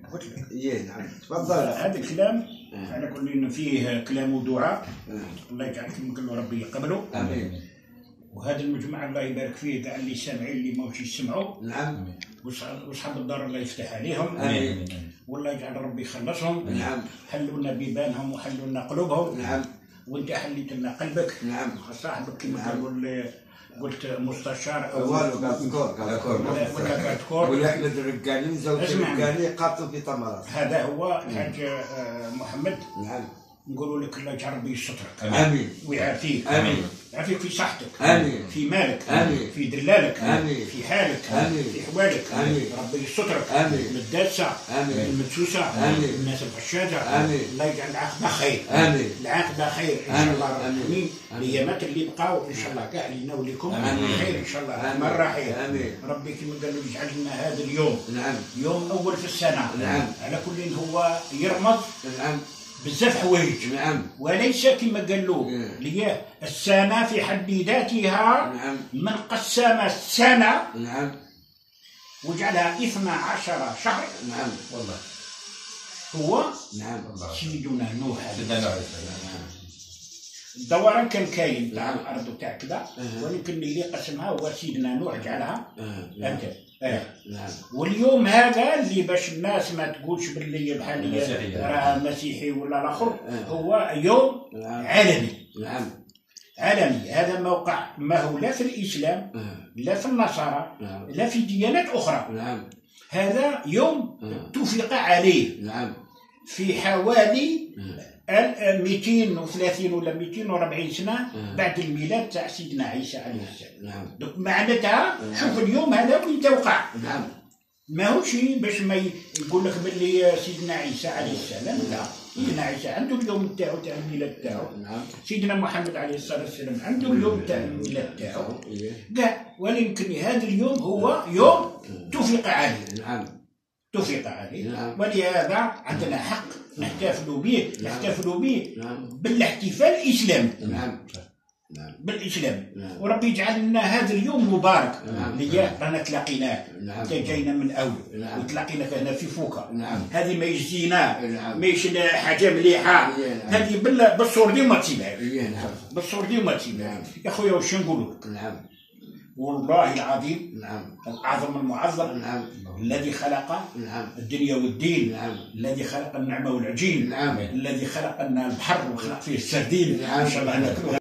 قلت لك. نعم تفضل. هذا الكلام على كل فيه كلام ودعاء. الله يجعل كما قالوا ربي يقبله. امين. وهذا المجمع الله يبارك فيه كاع اللي سامعين اللي ماهوش يسمعوا. نعم. وصحاب الدار الله يفتح عليهم. امين. والله يجعل ربي يخلصهم. نعم. حلوا لنا بيبانهم وحلوا لنا قلوبهم. نعم. وانت حليت لنا قلبك. نعم. صاحبك كما قالوا قلت مستشار والو قال كور ولا احمد الرقاني وزوج الرقاني قاطوا في تمرات. هذا هو الحاج محمد. نعم. نقولوا لك الله يجعل ربي يسترك. امين. ويعافيك. امين. يعافيك في صحتك. امين. في مالك. امين. في دلالك. امين. في حالك. امين. في حوالك. امين. ربي يسترك. امين. من الداسه. امين. من المدسوسه. امين. الناس الفشاجه. امين. الله يجعل العاقبه خير. امين. العاقبه خير ان شاء الله الرحمن. الايامات اللي بقاو ان شاء الله كاع لينا ولكم خير ان شاء الله الرحمن الرحيم. امين. ربي كما قالوا يجعل لنا هذا اليوم. نعم. يوم اول في السنه. نعم. على كل هو يرمز. نعم. بزاف حوايج. نعم. وليس كما قالوا لي السنه في حد ذاتها. نعم. من قسم السنه. نعم. وجعلها 12 شهر. نعم. والله هو. نعم. سيدنا نوح. الدوران كان كاين تاع الارض وتاع كذا. ولكن اللي قسمها هو سيدنا نوح جعلها هكذا. نعم. واليوم هذا اللي باش الناس ما تقولش باللي بحال راه مسيحي ولا الاخر. هو يوم عالمي. نعم. عالمي. هذا موقع ما هو لا في الاسلام لا في النصارى لا في ديانات اخرى. نعم. هذا يوم اتفق عليه. نعم. في حوالي 230 ولا 240 سنه بعد الميلاد تاع سيدنا عيسى عليه السلام. نعم. دوك معناتها شوف اليوم هذا وين توقع. نعم. ماهوش باش ما يقول لك باللي سيدنا عيسى عليه السلام. لا، سيدنا عيسى عنده اليوم تاعو تاع الميلاد تاعو. نعم. سيدنا محمد عليه الصلاه والسلام عنده اليوم تاع الميلاد تاعو كاع. ولكن هذا اليوم هو يوم اتفق عليه. نعم. اتفق عليه. ولهذا عندنا حق نحتفلوا به. نحتفلوا به بالاحتفال الاسلامي. نعم. بالاسلام. وربي يجعل لنا هذا اليوم مبارك. اللي رانا تلاقيناك. انت جاينا من اول وتلاقيناك هنا في فوكا. هذه ما يجزينا. ماهيش حاجه مليحه. هذه بالصور دي وما تسيبهاش. بالصور دي وما تسيبهاش. يا خويا واش نقولوا لك؟ والله العظيم. الاعظم المعظم. الذي خلق الدنيا والدين. الذي خلق النعمه والعجين. الذي خلق لنا البحر وخلق فيه السردين. ان شاء الله ناكلوها.